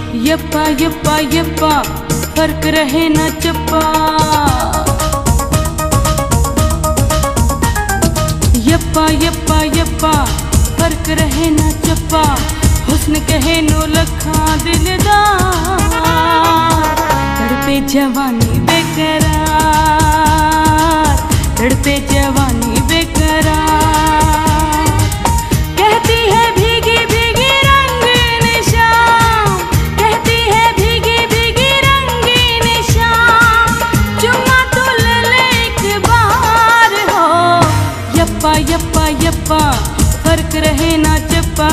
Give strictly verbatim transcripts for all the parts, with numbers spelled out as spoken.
यप्पा यप्पा यप्पा फर्क रहे ना चप्पा। यप्पा यप्पा यप्पा फर्क रहे ना चप्पा। हुस्न कहे नो लखा दिलदार, तड़पे जवानी बेकरार, तड़पे जवानी बेकरार। कहती है भीगी भीगी रंगीन शाम, कहती है भीगी भीगी रंगीन शाम। चुम्मा तो ले ले एक बार हो। यप्पा यप्पा यप्पा फर्क रहे ना चप्पा।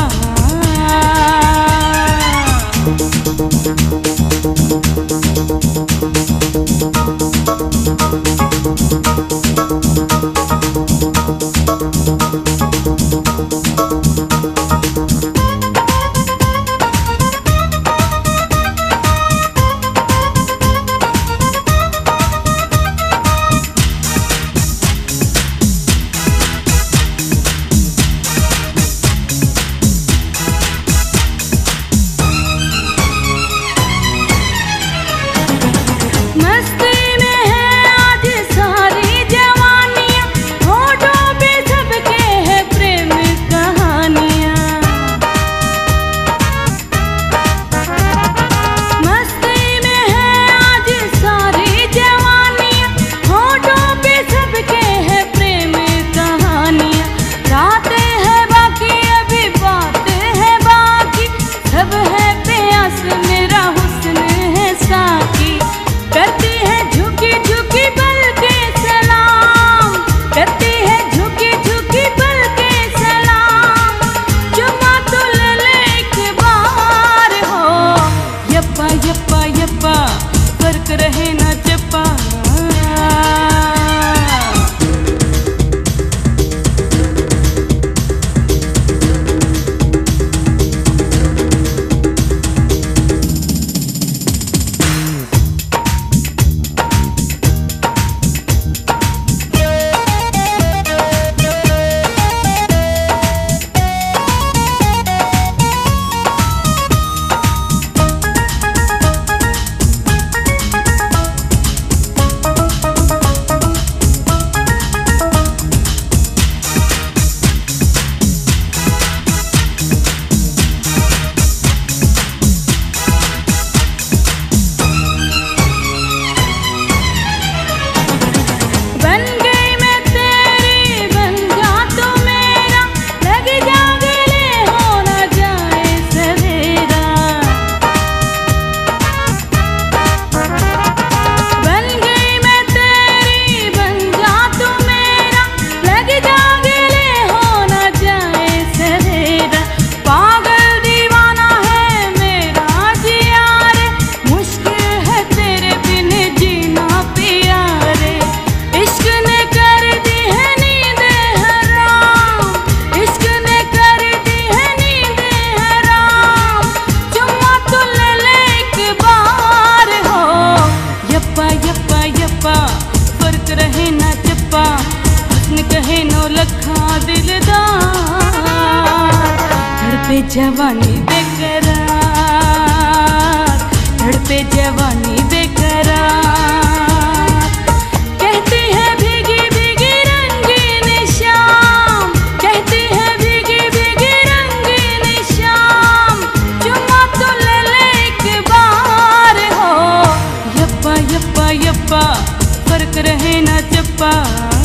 तड़पे जवानी बेकरार, तड़पे जवानी बेकरार। कहती है भीगी भीगी रंगीन शाम, कहती है भीगी भीगी रंगीन शाम। चुम्मा तो ले ले एक बार हो। यप्पा यप्पा यप्पा फर्क रहे ना चप्पा।